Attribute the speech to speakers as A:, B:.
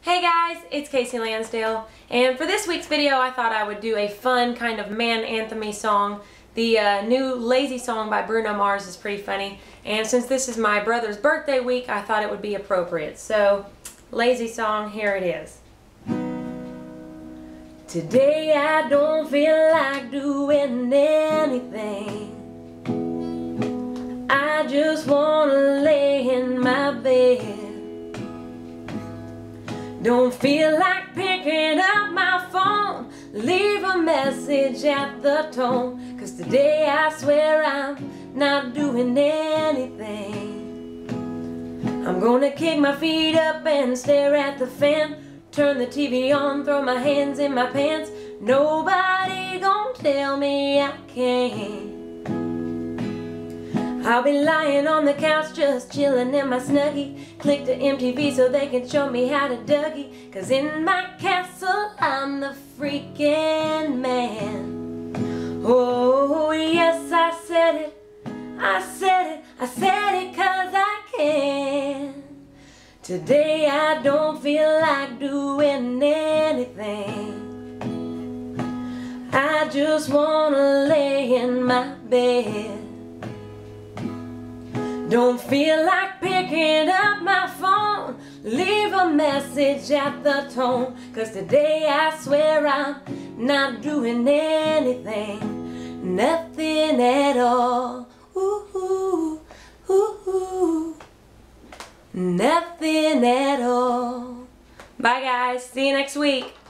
A: Hey guys, it's Casey Lansdale, and for this week's video I thought I would do a fun kind of man anthem-y song. The new Lazy song by Bruno Mars is pretty funny, and since this is my brother's birthday week I thought it would be appropriate. So, Lazy song, here it is. Today I don't feel like doing anything. I just wanna lay in my bed. Don't feel like picking up my phone, leave a message at the tone, 'cause today I swear I'm not doing anything. I'm gonna kick my feet up and stare at the fan, turn the TV on, throw my hands in my pants. Nobody gonna tell me I can't. I'll be lying on the couch just chilling in my snuggie. Click to MTV so they can show me how to Dougie. 'Cause in my castle I'm the freaking man. Oh yes, I said it, I said it, I said it 'cause I can. Today I don't feel like doing anything. I just wanna lay in my bed. Don't feel like picking up my phone, leave a message at the tone, 'cause today I swear I'm not doing anything, nothing at all. Ooh, ooh, ooh, ooh. Nothing at all. Bye guys, see you next week.